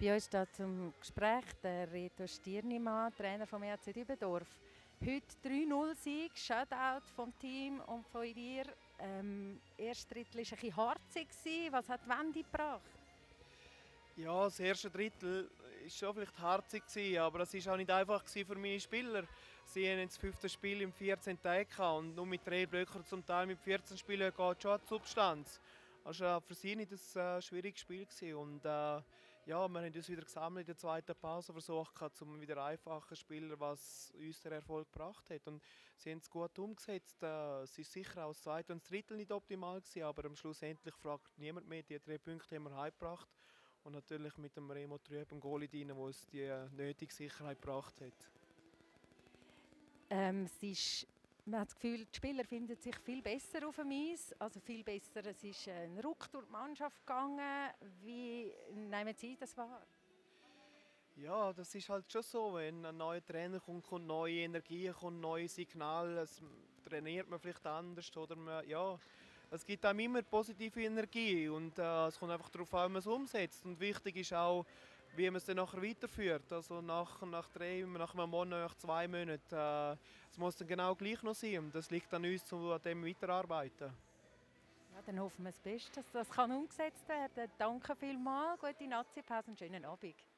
Bei uns steht zum Gespräch der Reto Stirnimann, Trainer vom EHC Dübendorf. Heute 3-0-Sieg, Shutout vom Team und von dir. Erste Drittel war ein bisschen harzig. Was hat die Wende gebracht? Ja, das erste Drittel war schon vielleicht harzig, aber es war auch nicht einfach für meine Spieler. Sie haben das 5. Spiel im 14. Tag und nur mit 3 Blöcken zum Teil mit 14 Spielen geht schon die Substanz. Das war für sie nicht ein schwieriges Spiel. Und, ja, wir haben uns wieder gesammelt in der zweiten Pause, versucht, um wieder einfacher zu spielen, was uns den Erfolg gebracht hat. Und sie haben es gut umgesetzt. Es ist sicher auch das zweite und das Drittel nicht optimal gewesen, aber am Schluss endlich fragt niemand mehr. Die 3 Punkte haben wir heimgebracht. Und natürlich mit dem Remo Trüb im Goalie drin, der uns die nötige Sicherheit gebracht hat. Man hat das Gefühl, die Spieler finden sich viel besser auf dem Eis. Also viel besser. Es ist ein Ruck durch die Mannschaft gegangen. Wie nehmen Sie das wahr? Ja, das ist halt schon so. Wenn ein neuer Trainer kommt, kommt neue Energie, kommt neue Signale. Es trainiert man vielleicht anders. Oder man, ja, es gibt einem immer positive Energie. Und es kommt einfach darauf an, wie man es umsetzt. Und wichtig ist auch, wie man es dann nachher weiterführt. Also nach einem Monat, nach 2 Monaten. Es muss dann genau gleich noch sein. Und das liegt an uns, an dem weiterarbeiten. Ja, dann hoffen wir das Beste, dass das umgesetzt werden kann. Danke vielmals, gute Nazi-Pause und schönen Abend.